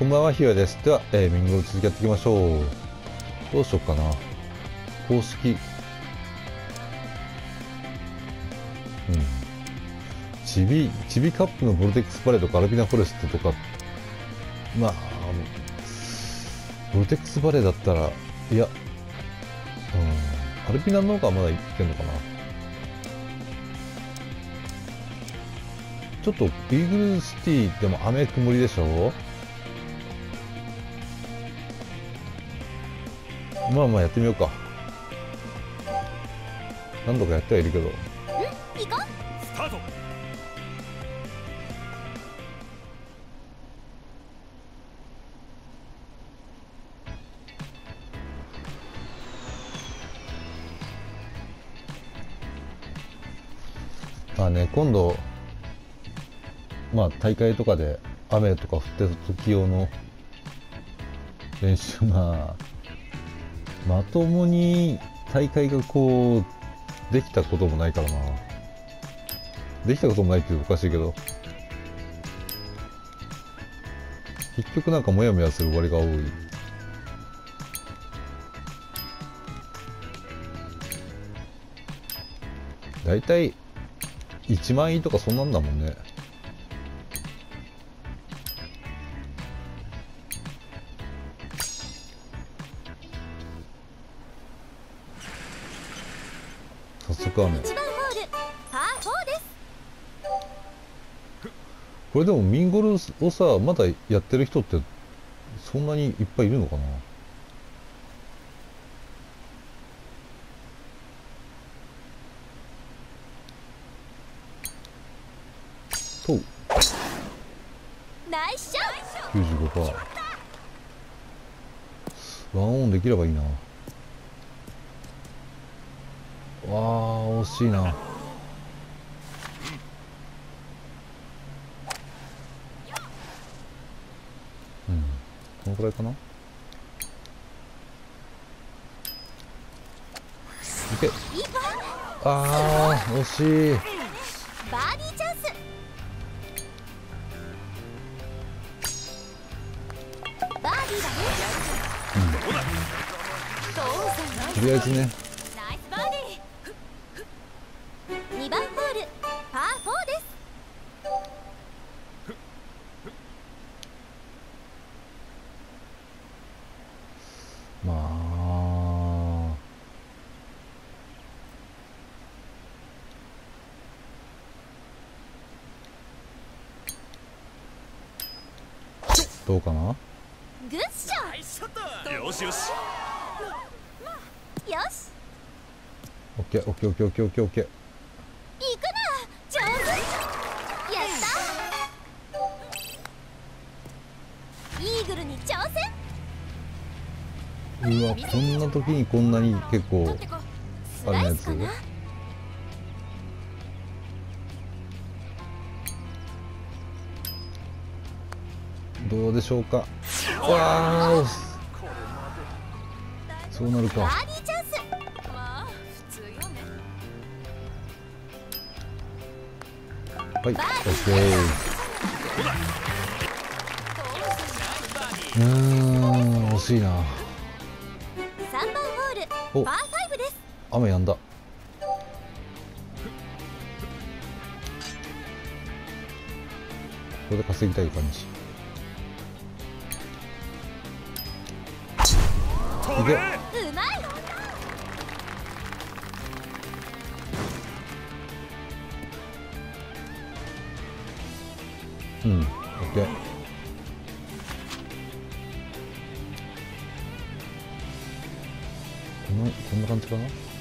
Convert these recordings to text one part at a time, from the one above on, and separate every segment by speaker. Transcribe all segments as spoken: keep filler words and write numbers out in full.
Speaker 1: こんばんは、ひよです。では、えー、ミンゴを続きやっていきましょう。どうしようかな。公式。うん。チビ、チビカップのボルテックスパレードかアルピナフォレストとか、まあ、ボルテックスバレーだったら、いや、うん、アルピナの方がまだいってんのかな。ちょっと、イーグルシティでも雨曇りでしょ。まあまあやってみようか。何度かやってはいるけど。
Speaker 2: うん、行こう。スタート。
Speaker 1: まあね、今度、まあ大会とかで雨とか降ってた時用の練習が、まともに大会がこうできたこともないからな。できたこともないっていうとおかしいけど、結局なんかモヤモヤする終わりが多い。だいたいいちまんいとかそんなんだもんね。早速雨。
Speaker 2: いちばんホール、パーフォーです。
Speaker 1: これでもミンゴルをさ、まだやってる人ってそんなにいっぱいいるのかな。と
Speaker 2: ナイスショット。
Speaker 1: きゅうじゅうごパーセント。ワンオンできればいいな。わあ、惜しいな。うん、このくらいかな。いけ。ああ、惜しい。
Speaker 2: バーディーチャンス。バーディーだね。
Speaker 1: とりあえずね。
Speaker 2: ナイスバーディー。にばんホール、パーフォーです。
Speaker 1: まあどうかな。
Speaker 2: グッショット。よしよし。よし。
Speaker 1: オッケーオッケーオッケーオッケーオッケーオッケー。
Speaker 2: 行くな。上手。やった。イーグルに挑戦。
Speaker 1: うわ、こんな時にこんなに結構あれのやつ。どうでしょうか。わあ、そうなるか。
Speaker 2: バーディーチャンス。
Speaker 1: はい、オッケー。うーん、惜しいな。
Speaker 2: さんばんホール、
Speaker 1: お
Speaker 2: パーファイブです。
Speaker 1: 雨やんだ。ここで稼ぎたい感じ。いけ。
Speaker 2: うまい。
Speaker 1: うん、オッケー。このこんな感じかな。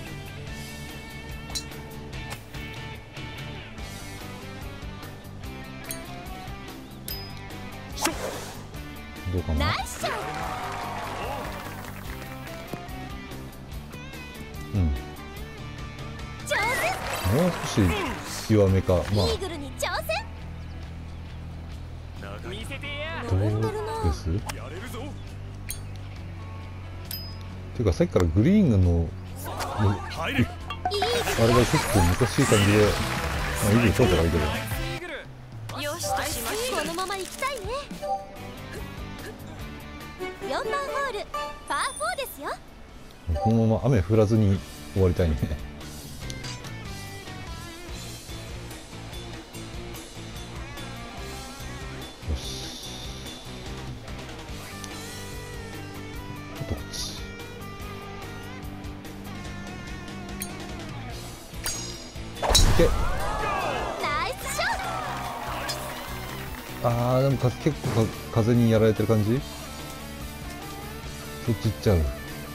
Speaker 1: どうかな。
Speaker 2: ナイスショット。
Speaker 1: うん。
Speaker 2: 上手。
Speaker 1: もう少し弱めか。まあ
Speaker 2: イーグルに挑戦。
Speaker 1: どうですていうかさっきからグリーンののあれが結構難しい感じで、まあ、イーグル取れたらいいけど。
Speaker 2: よしとしましょう。このまま行きたいね。 よんばんホールパーフォーですよ。
Speaker 1: このまま雨降らずに終わりたいね。よし、あとこっち。いけ。
Speaker 2: ナイスショット。
Speaker 1: あーでもか結構か風にやられてる感じ。そっち行っちゃう。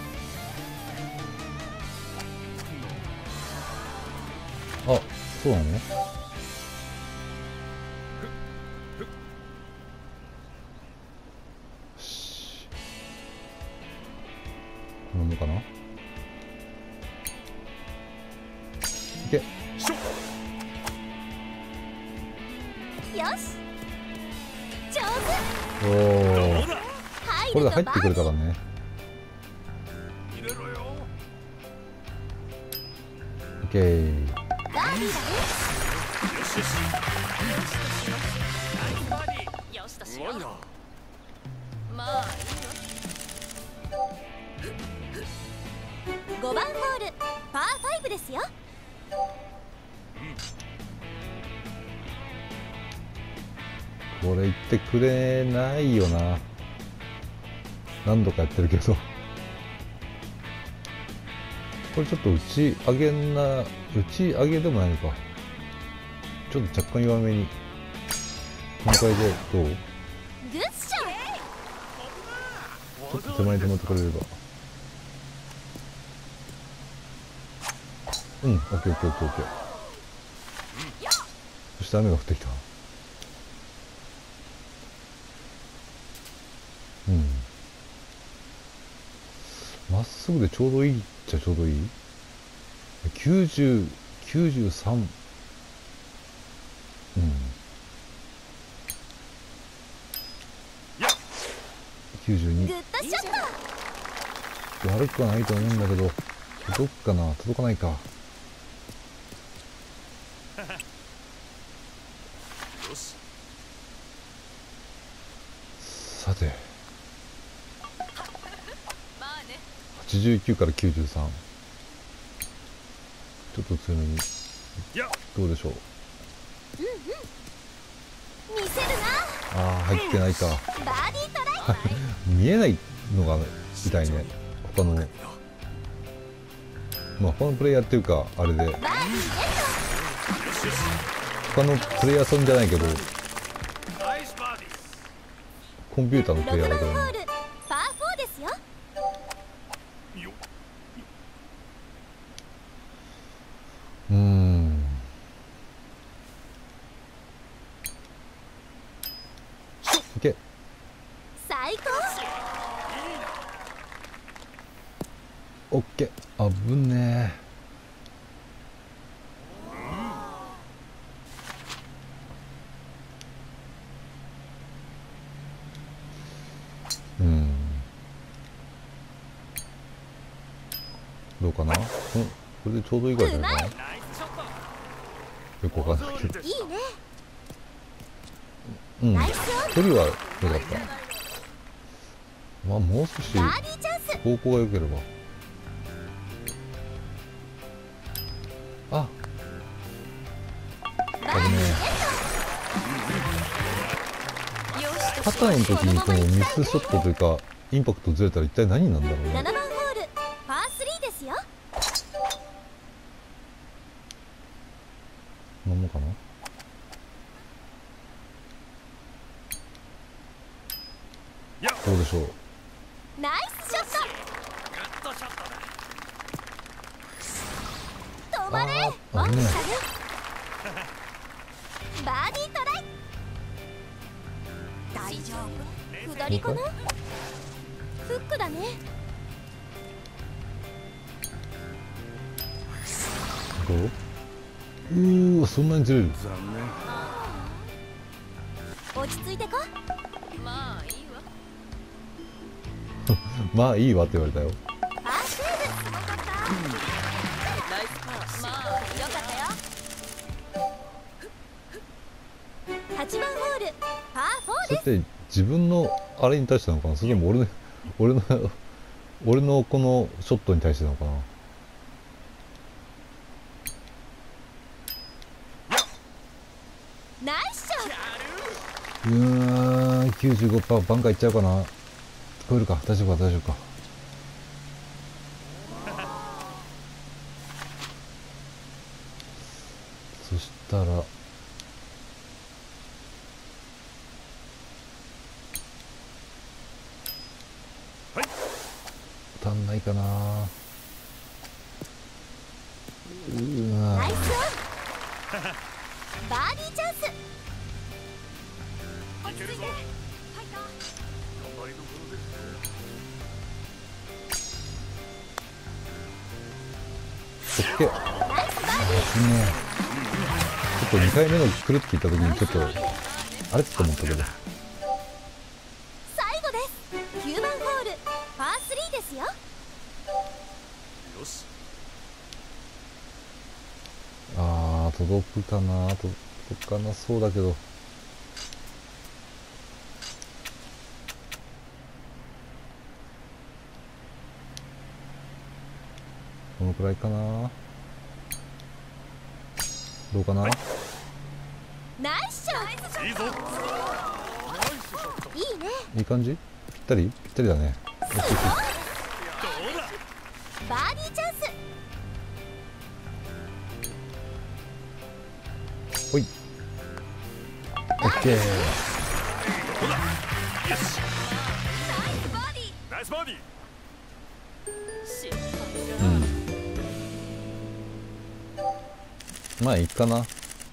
Speaker 1: あ、そうなの？よし、こんなもんかな。いけ。
Speaker 2: よし上手。
Speaker 1: おお、
Speaker 2: 入
Speaker 1: これで
Speaker 2: ると
Speaker 1: 入ってくれたらね。オッケー。
Speaker 2: バーディーだね。よしとしよう。まあごばんホールパーファイブですよ。
Speaker 1: これ言ってくれないよな。何度かやってるけど。これちょっと打ち上げな、打ち上げでもないのか。ちょっと若干弱めに。この回でどう？
Speaker 2: グッション。
Speaker 1: ちょっと手前に止めてくれれば。うん、オッケーオッケーオッケーオッケー。そして雨が降ってきた。うん。まっすぐでちょうどいいっちゃちょうどいい。きゅうじゅう、きゅうじゅうさん。うん。きゅうじゅうに。
Speaker 2: グッドショット。
Speaker 1: 悪くはないと思うんだけど、届くかな、届かないか。さて、はちじゅうきゅうからきゅうじゅうさん。ちょっと強めに。どうでしょう。
Speaker 2: 見せるな。
Speaker 1: ああ、入ってないか。
Speaker 2: バーディートライ。
Speaker 1: 見えないのが痛いね。他の、まあ他のプレイヤーっていうか、あれで、
Speaker 2: バーディーゲッ
Speaker 1: 他のプレイヤーさんじゃないけど、コンピューターのプ
Speaker 2: ト。
Speaker 1: レイヤーだけどね。
Speaker 2: ろくばんホールパーフォーですよ。
Speaker 1: うーん。いけ。
Speaker 2: 最高。
Speaker 1: オッケー。あぶねえ。うん。どうかな。うん、これでちょうどいいぐらいじゃないかな。よくわかんないけど。
Speaker 2: いいね。
Speaker 1: うん。
Speaker 2: ナイスオン。
Speaker 1: 距離は良かった。まあもう少し
Speaker 2: バーディーチャンス。
Speaker 1: 方向が良ければ。あ、
Speaker 2: バーディーゲット。よしと
Speaker 1: パターンの時にこのミスショットというかインパクトずれたら一体何になるんだろうね。
Speaker 2: ななばんホールパースリーですよ。
Speaker 1: 何もかな。どうでしょう。
Speaker 2: ナイスショット。止まれ。
Speaker 1: あー
Speaker 2: ワン
Speaker 1: 危ない
Speaker 2: シャグ。バーディートライ。大丈夫。下りかな。フックだね。
Speaker 1: どう？うーわ、そんなにずれる。
Speaker 2: 落ち着いてこ。まあいいわ。
Speaker 1: まあいいわって言われたよ。
Speaker 2: パーセーブ。すごかった。ナイスパー。まあよかったよ。はちばんホールパーフォーです。
Speaker 1: それって自分のあれに対してなのかな、それとも俺の俺の俺のこのショットに対してなのかな。
Speaker 2: ナイスショッ
Speaker 1: うーん きゅうじゅうごパーセント バンカーいっちゃうかな。聞こえるか。大丈夫か大丈夫か。そしたら足んないかな。うーわ
Speaker 2: ナイスオンバーディーチャンス落ち着いてファイタ
Speaker 1: オッケー。
Speaker 2: ーナイスバーディ
Speaker 1: いいね。ちょっとにかいめの来るって聞いた時にちょっとあれって思ったけど。
Speaker 2: ー最後ですきゅうばんホールパースリーですよ。
Speaker 3: よし。
Speaker 1: あー届くかな。届くかな。そうだけどこのくらいかな。どうかな。
Speaker 2: ナイスショッ
Speaker 3: いいぞ。
Speaker 2: トいいね
Speaker 1: いい感じ。ぴったりぴったりだね。オッケーオッケー。
Speaker 3: どうだ。
Speaker 2: バーディーチャンス
Speaker 1: ほい。オッケー。
Speaker 3: どうだ。よし。
Speaker 2: ナイスバーディー
Speaker 3: ナイスバーディー。
Speaker 1: うん。まあいいかな。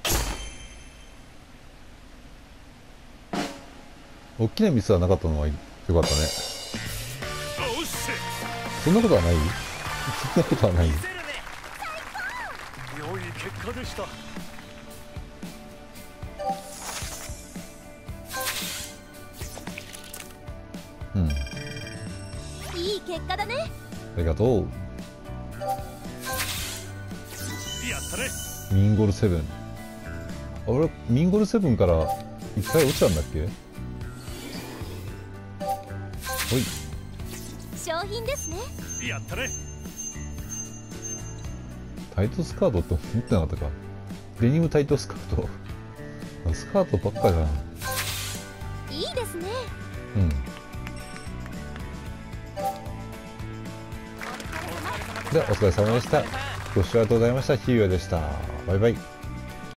Speaker 1: 大きなミスはなかったのはよかったね。
Speaker 3: おっしゃ。
Speaker 1: そんなことはない。そんなことはない。
Speaker 3: 見せるね。良い結果でした。
Speaker 1: うん。
Speaker 2: いい結果だね。
Speaker 1: ありがとう。
Speaker 3: やったね。
Speaker 1: ミンゴルセブン。俺ミンゴルセブンから一回落ちたんだっけ。ほい。
Speaker 2: 商品ですね。
Speaker 3: やったね。
Speaker 1: タイトスカートって持ってなかったか。デニムタイトスカート。スカートばっかりだな。
Speaker 2: いいですね。
Speaker 1: うん。ではお疲れ様でした。ご視聴ありがとうございました。ヒーヨーでした。バイバイ。